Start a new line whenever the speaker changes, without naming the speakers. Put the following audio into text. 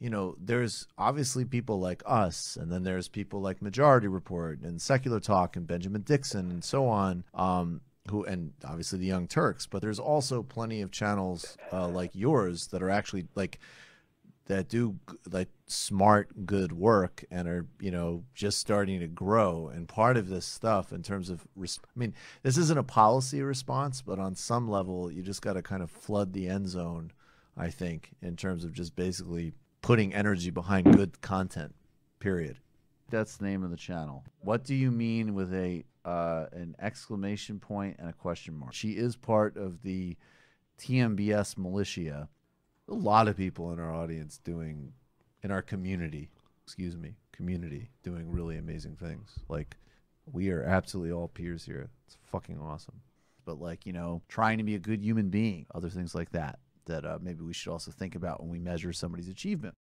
there's obviously people like us, and then there's people like Majority Report and Secular Talk and Benjamin Dixon and so on, and obviously the Young Turks. But there's also plenty of channels like yours that are actually that do like smart, good work and are, just starting to grow. And part of this stuff in terms of, this isn't a policy response, but on some level, you just got to kind of flood the end zone, I think, in terms of just basically putting energy behind good content, period.
That's the name of the channel. What do you mean with an exclamation point and a question mark?
She is part of the TMBS militia. A lot of people in our audience in our community, doing really amazing things. Like, we are absolutely all peers here. It's fucking awesome.
But trying to be a good human being, other things like that maybe we should also think about when we measure somebody's achievement.